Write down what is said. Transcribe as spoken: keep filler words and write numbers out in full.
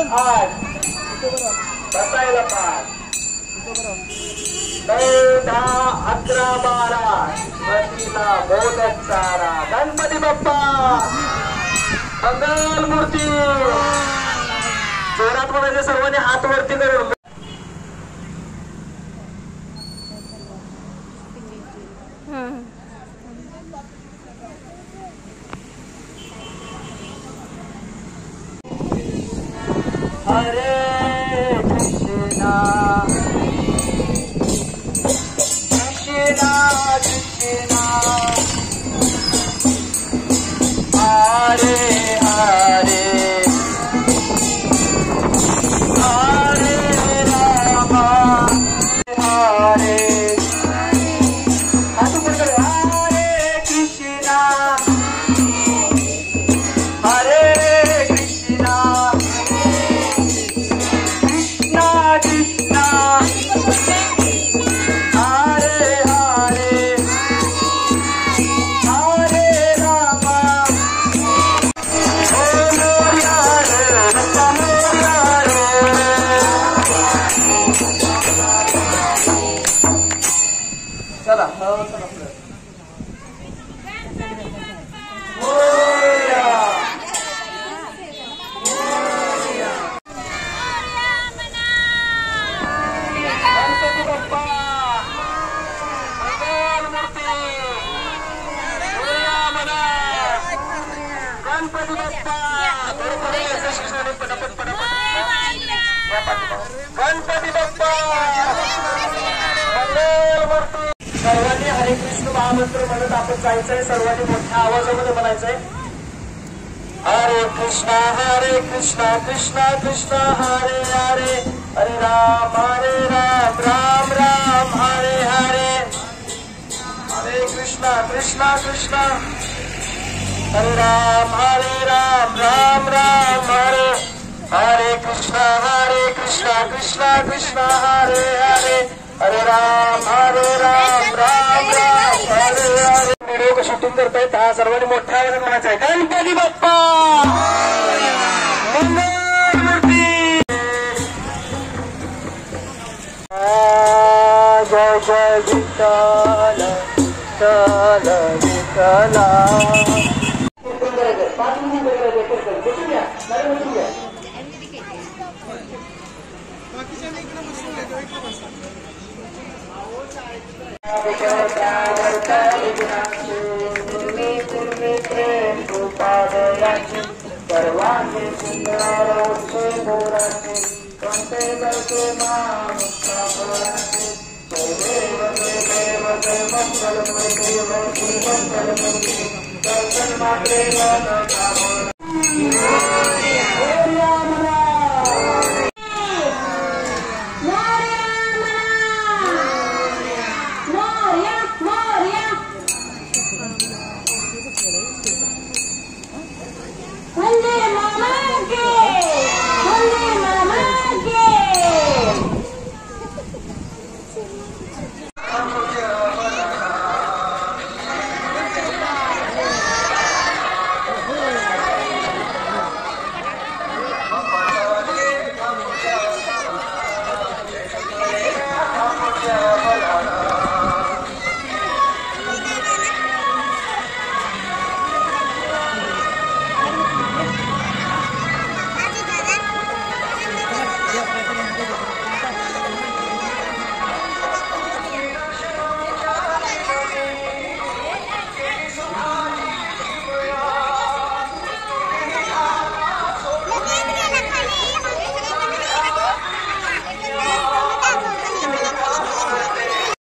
आठ बसायला पाच नऊ दहा अकरा बारा वतीला मोदक चारा गणपती बाप्पा मंगल मूर्ती जोरात म्हणायचे सर्वांनी हात वरती करून हरे कृष्णा कृष्णा कृष्णा हरे हरे हरे राम हरे हाथ ऊपर करो हरे कृष्णा हरे कृष्णा कृष्णा कृष्णा हरे हरे हरे राम चला गणपती बाप्पा मंगल मूर्ती गणपती बाप्पा पटापट पटापट गणपती बाप्पा मंगल मूर्ती सर्वांनी हरे कृष्ण महामंत्र म्हणत आपण जायचंय सर्वांनी मोठ्या आवाजामध्ये म्हणायचंय हरे कृष्णा हरे कृष्णा कृष्णा कृष्णा हरे हरे हरे राम हरे राम राम राम हरे हरे हरे कृष्णा कृष्णा कृष्णा हरे राम हरे राम राम राम हरे हरे कृष्णा हरे कृष्णा कृष्णा कृष्णा हरे हरे हरे राम हरे राम राम राम हरे हरे व्हिडिओ का शूटिंग करतायत हा सर्वांनी मोठ्या आवाजात म्हणायचा आहे गणपती बाप्पा मंगल मूर्ती जय जय विठ्ठल विठ्ठल विठ्ठला पाच मिनिट बसून घ्या बसून घ्या सर्वांचे सुंदर मोराचे कोणते करते मामुक्ताचे देव देव जय मंगल मूर्ती मंगल मूर्ती दर्शन मात्रे